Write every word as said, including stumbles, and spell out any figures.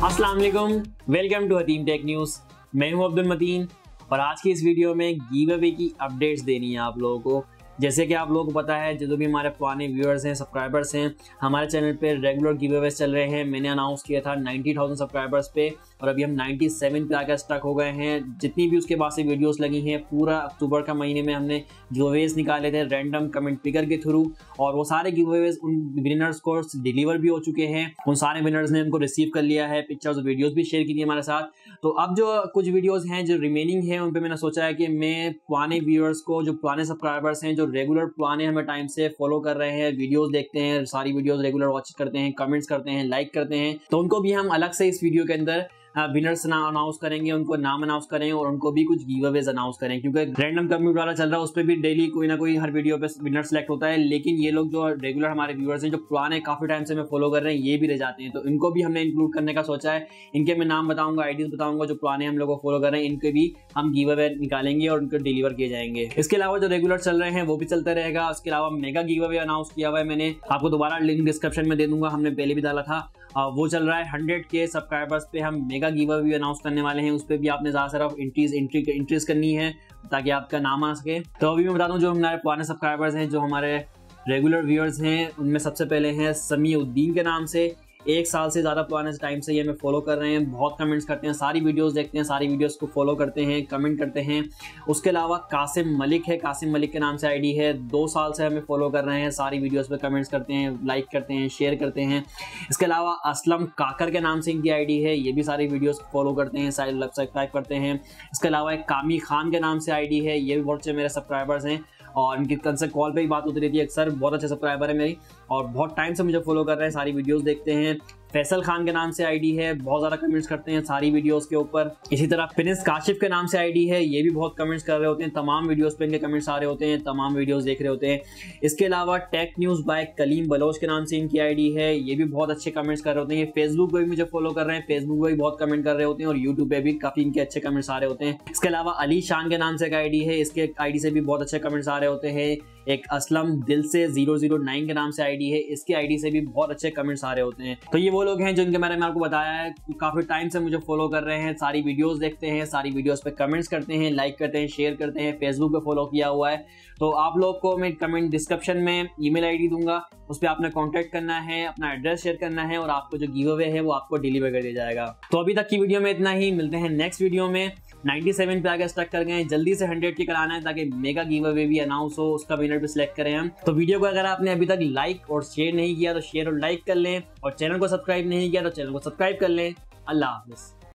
अस्सलाम वालेकुम, welcome to hateemtech news. मैं हूं अब्दुल मतीन और आज की इस वीडियो में गिव अवे की अपडेट्स देनी है आप लोगों को। जैसे कि आप लोगों को पता है, जो भी हमारे पुराने व्यूअर्स हैं, सब्सक्राइबर्स हैं, हमारे चैनल पे रेगुलर गिव अवेज चल रहे हैं। मैंने अनाउंस किया था नब्बे हज़ार सब्सक्राइबर्स पे और अभी हम सत्तानवे पे आकर स्टक हो गए हैं। जितनी भी उसके बाद से वीडियोस लगी हैं, पूरा अक्टूबर का महीने में हमने गिव अवेज निकाले थे रैंडम कमेंट पिकर के थ्रू, और वो सारे गिव अवेज उन विनर्स को डिलीवर भी हो चुके हैं। उन सारे विनर्स ने उनको रिसीव कर लिया है, पिक्चर्स और वीडियोस भी शेयर की थी हमारे साथ। तो अब जो कुछ वीडियोस हैं जो रिमेनिंग हैं, उन पे मैंने सोचा है कि मैं पुराने व्यूअर्स को, जो पुराने सब्सक्राइबर्स हैं, जो रेगुलर पुराने हमें टाइम से फॉलो कर रहे हैं, वीडियोस देखते हैं, सारी वीडियोस रेगुलर वॉच करते हैं, कमेंट्स करते हैं, लाइक करते हैं, तो उनको भी हम अलग से इस वीडियो के अंदर विनर्स अनाउंस करेंगे, उनको नाम अनाउंस करेंगे और उनको भी कुछ गिव अवेज अनाउंस करें। क्योंकि रैंडम कम्यूट वाला चल रहा है, उस पर भी डेली कोई ना कोई हर वीडियो पे विनर सेलेक्ट होता है। लेकिन ये लोग जो रेगुलर हमारे व्यूअर्स हैं, जो पुराने काफी टाइम से हमें फॉलो कर रहे हैं, ये भी रह जाते हैं, तो इनको भी हमने इंक्लूड करने का सोचा है। इनके मैं नाम बताऊंगा, आईडीज बताऊंगा, जो पुराने हम लोग को फॉलो कर रहे हैं, इनके भी हम गिव अवे निकालेंगे और उनको डिलीवर किए जाएंगे। इसके अलावा जो रेगुलर चल रहे हैं वो भी चलता रहेगा। उसके अलावा मेगा गिव अवे अनाउंस किया हुआ है मैंने, आपको दोबारा लिंक डिस्क्रिप्शन में दे दूंगा, हमने पहले भी डाला था। वो चल रहा है हंड्रेड के सब्सक्राइबर्स पे हम मेगा गिव अवे अनाउंस करने वाले हैं। उस पर भी आपने ज़्यादा सारा एंट्रीज एंट्री एंट्रीज करनी है ताकि आपका नाम आ सके। तो अभी मैं बता दूं, जो हमारे पुराने सब्सक्राइबर्स हैं, जो हमारे रेगुलर व्यूअर्स हैं, उनमें सबसे पहले हैं समीउद्दीन के नाम से। एक साल से ज़्यादा पुराने टाइम से ये हमें फॉलो कर रहे हैं, बहुत कमेंट्स करते हैं, सारी वीडियोस देखते हैं, सारी वीडियोस को फॉलो करते हैं, कमेंट करते हैं। उसके अलावा कासिम मलिक है, कासिम मलिक के नाम से आईडी है, दो साल से हमें फॉलो कर रहे हैं, सारी वीडियोस पे कमेंट्स करते हैं, लाइक करते हैं, शेयर करते हैं। इसके अलावा असलम काकर के नाम से इनकी आईडी है, ये भी सारी वीडियोस फॉलो करते हैं, सब्सक्राइब करते हैं। इसके अलावा एक कामी खान के नाम से आईडी है, ये भी बहुत अच्छे मेरे सब्सक्राइबर्स हैं और इनकी कल से कॉल पे ही बात होती रहती है अक्सर। बहुत अच्छे सब्सक्राइबर है मेरी और बहुत टाइम से मुझे फॉलो कर रहे हैं, सारी वीडियोस देखते हैं। फैसल खान के नाम से आईडी है, बहुत ज़्यादा कमेंट्स करते हैं सारी वीडियोस के ऊपर। इसी तरह फिनिस काशिफ के नाम से आईडी है, ये भी बहुत कमेंट्स कर रहे होते हैं, तमाम वीडियोस पे इनके कमेंट्स आ रहे होते हैं, तमाम वीडियोस देख रहे होते हैं। इसके अलावा tech news by Kaleem Baloch के नाम से इनकी आईडी है, ये भी बहुत अच्छे कमेंट्स कर रहे होते हैं। ये फेसबुक पे भी मुझे फॉलो कर रहे हैं, फेसबुक पे भी बहुत कमेंट कर रहे होते हैं और यूट्यूब पे भी काफ़ी इनके अच्छे कमेंट्स आ रहे होते हैं। इसके अलावा अली शान के नाम से एक आईडी है, इसके आईडी से भी बहुत अच्छे कमेंट्स आ रहे होते हैं। एक असलम दिल से जीरो जीरो नाइन के नाम से आईडी है, इसकी आईडी से भी बहुत अच्छे कमेंट्स आ रहे होते हैं। तो ये वो लोग हैं जिनके बारे में आपको बताया है, काफी टाइम से मुझे फॉलो कर रहे हैं, सारी वीडियोस देखते हैं, सारी वीडियोस पे कमेंट्स करते हैं, लाइक करते हैं, शेयर करते हैं, फेसबुक पे फॉलो किया हुआ है। तो आप लोग को मैं कमेंट डिस्क्रिप्शन में ईमेल आईडी दूंगा, उस पर आपने कांटेक्ट करना है, अपना एड्रेस शेयर करना है और आपको जो गिव अवे है वो आपको डिलीवर कर दिया जाएगा। तो अभी तक की वीडियो में इतना ही, मिलते हैं नेक्स्ट वीडियो में। सत्तानवे पे आगे स्टक कर गए, जल्दी से हंड्रेड के कराना है ताकि मेगा गिव अवे भी अनाउंस हो, उसका विनर भी सिलेक्ट करें हम। तो वीडियो को अगर आपने अभी तक लाइक और शेयर नहीं किया तो शेयर और लाइक कर लें, और चैनल को सब्सक्राइब नहीं किया तो चैनल को सब्सक्राइब कर लें। अल्लाह हाफिज़।